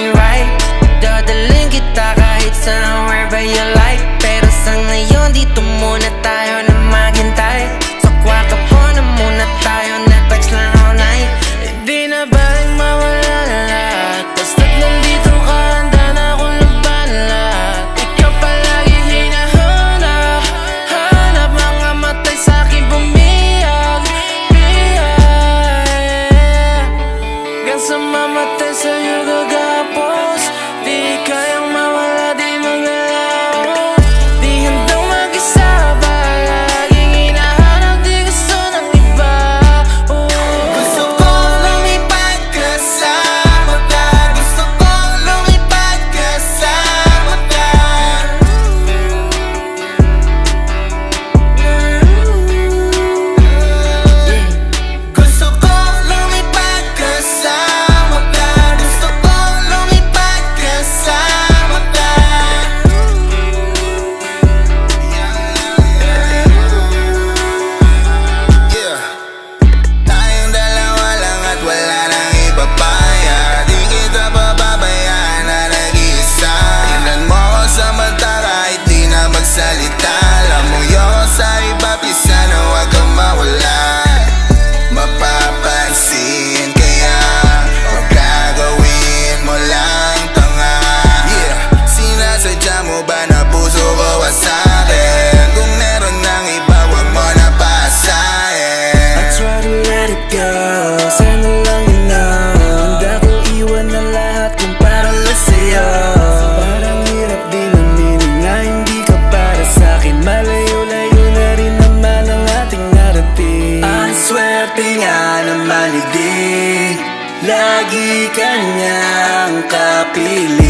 me right. Dadaling kita kahit saan, wherever you like. Pero sa ngayon dito muna tayo na maghintay. Sa kwarto ko na muna tayo, Netflix lang all night. Di na baling mawala na lahat, basta't nandito ka, handa na akong laban lahat. Ikaw palagi hinahanap, hanap mga matay sa'kin bumiyag, biyag. Hanggang sa mamatay sa'yo gagapos, di kayang mawala, di magalaw. Di handang mag-isa, palaging hinahanap, di gusto ng iba. Gusto ko lumipad kasama ka, gusto ko lumipad kasama ka. Gusto ko lumipad kasama ka, gusto ko lumipad kasama ka. Tayong dalawa lang at wala nang ipapaya. Di kita pababayaan na nag-iisa. Tingnan mo ko sa mata kahit di na magsalita. Lamuyo ko sa iba, pisa na huwag kang mawala. Mapapansin kaya o gagawin mo lang tanga. Sinasadya mo ba na puso ko wasakin? Kung meron ng iba, huwag mo na pasahin. I try to let it go, sana lang you know. Handa ko iwan na lahat kung para lang sa'yo. Parang hirap din aminin na hindi ka para sa'kin. Malayo-layo na rin naman ang ating narating. Ang swerte nga naman, hindi lagi kanyang kapili.